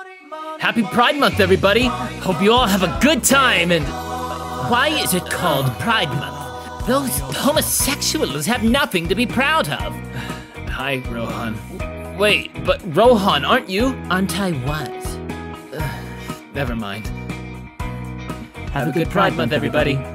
Happy Pride Month, everybody! Hope you all have a good time, and... Why is it called Pride Month? Those homosexuals have nothing to be proud of. Hi, Rohan. Wait, but Rohan, aren't you? Aren't I was. Never mind. Have a good Pride Month, everybody.